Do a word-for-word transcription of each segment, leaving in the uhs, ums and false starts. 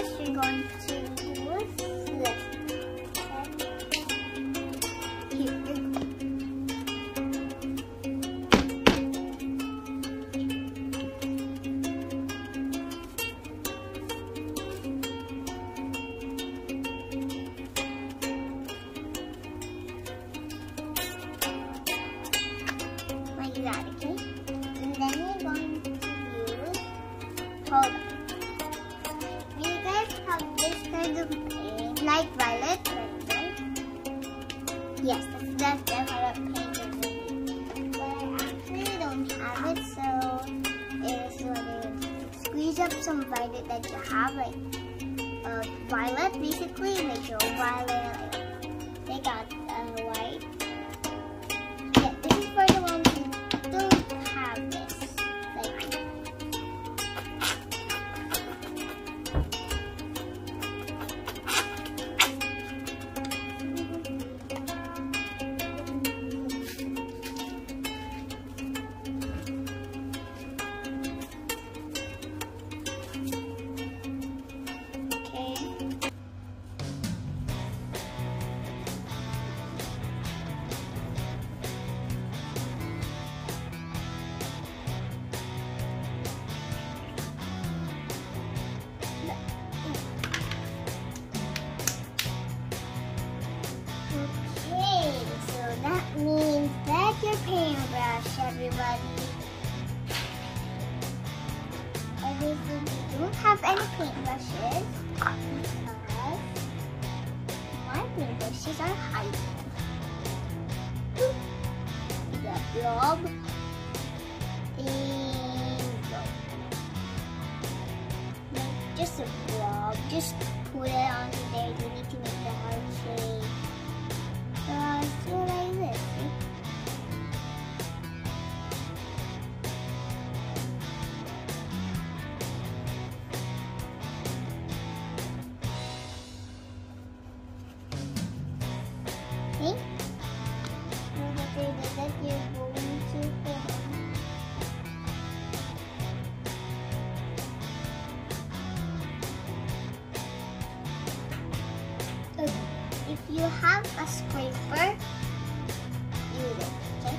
first you're going to use this. Here you go. Like that, okay? And then you're going to use, hold on. You guys have this kind of paint, light violet, right? Yes, that's the color paint is in. But I actually don't have it, so it is what it is. Squeeze up some violet that you have, like uh, violet, basically, like your violet, like, take out uh, white. Yeah, this is for the ones who don't have this, like. That means that's your paintbrush, everybody. Obviously, we don't have any paintbrushes because my paintbrushes are hiding. The blob and blob. Not just a blob, just put it on there. You need to make the heart shape. Uh, do like this, see? See? And after that, you're going to put on. Okay. If you have a scraper, use it, okay?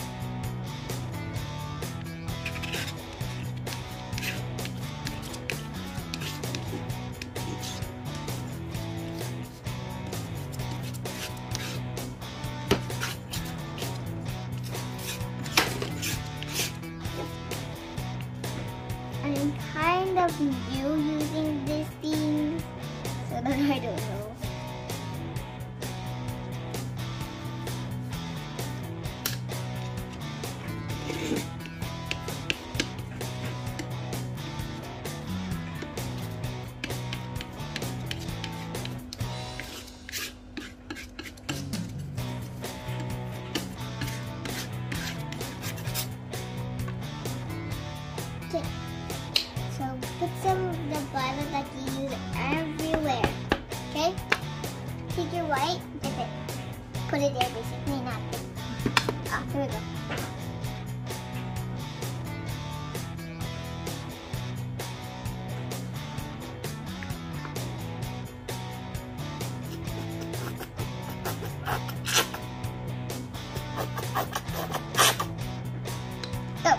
I'm kind of new using this thing, so then I don't know. Okay, so put some of the violet that you use everywhere, okay? Take your white, dip it, put it there basically, not it. Ah, here we go. Go.